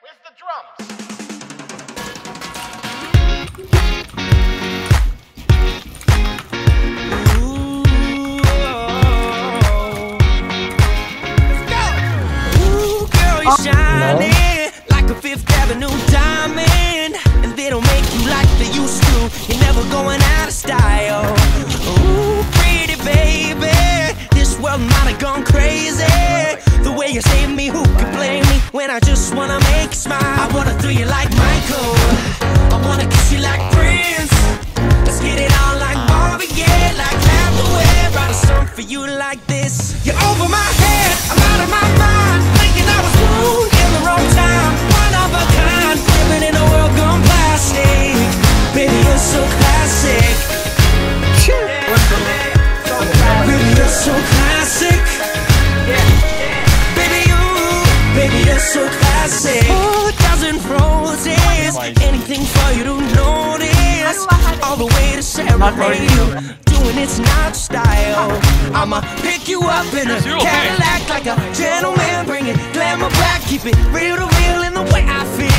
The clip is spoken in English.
Where's the drums? Shining like a Fifth Avenue diamond, and they don't make you like they used to. You're never going out of style. Ooh, pretty baby, this world might have gone crazy. The way you save me, who can blame me when I just wanna make you smile? I wanna throw you like Michael, I wanna kiss you like Prince. Let's get it on like Marvin Gaye, like Hathaway. Write a song for you like this. You're over my head, I'm out of my mind, thinking I was born in the wrong time. One of a kind, living in a world gone plastic. Baby, you're so classic. Baby, you're so classic. Baby, you're so classic. 4,000 roses, anything for you to notice. All the way to serenade you, doing it's not style. I'ma pick you up in a Cadillac like a gentleman, bring it glamour back, keep it real to real in the way I feel.